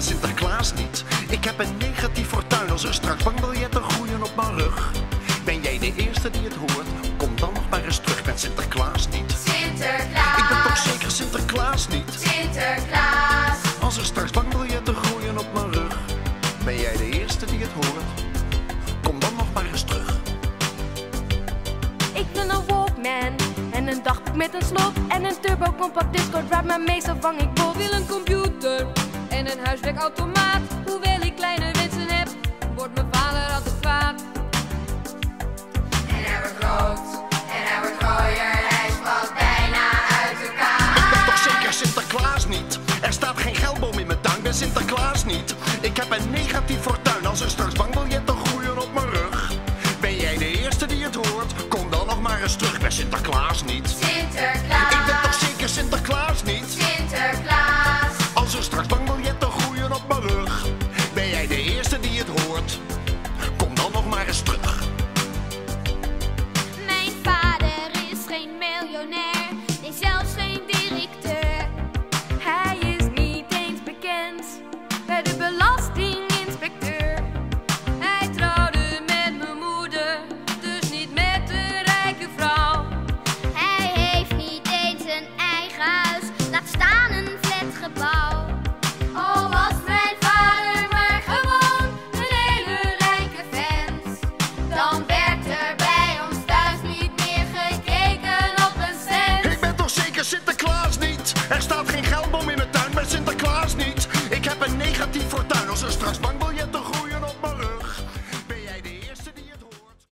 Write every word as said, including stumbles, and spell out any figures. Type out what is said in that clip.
Sinterklaas niet. Ik heb een negatief fortuin als er straks bankbiljetten groeien op mijn rug. Ben jij de eerste die het hoort? Kom dan nog maar eens terug. Ik ben Sinterklaas niet. Sinterklaas. Ik ben toch zeker Sinterklaas niet. Sinterklaas. Als er straks bankbiljetten groeien op mijn rug. Ben jij de eerste die het hoort? Kom dan nog maar eens terug. Ik ben een Walkman en een dagboek met een slot en een turbo compact Discord waar mijn meestal vang ik bot. Wil een computer en een huiswerkautomaat. Hoewel ik kleine wensen heb, wordt mijn vader altijd kwaad. En hij wordt groot, en hij wordt gooier, hij valt bijna uit elkaar. Ik ben toch zeker Sinterklaas niet. Er staat geen geldboom in mijn tuin, ik ben Sinterklaas niet. Ik heb een negatief fortuin als er straks bankbiljetten groeien op mijn rug. Ben jij de eerste die het hoort? Kom dan nog maar eens terug. Ik ben Sinterklaas niet. Sinterklaas. Ik ben toch zeker Sinterklaas niet. Sinterklaas. Als er straks bankbiljetten groeien op mijn rug. Ben jij de eerste die het hoort? Kom dan nog maar eens terug. Mijn vader is geen miljonair, nee zelfs geen directeur. Hij is niet eens bekend bij de belastinginspecteur. Hij trouwde met mijn moeder, dus niet met de rijke vrouw. Hij heeft niet eens een eigen huis, laat staan een flatgebouw. Oh, was mijn vader maar gewoon een hele rijke vent. Dan werd er bij ons thuis niet meer gekeken op een cent. Ik ben toch zeker Sinterklaas niet. Er staat geen geldboom in mijn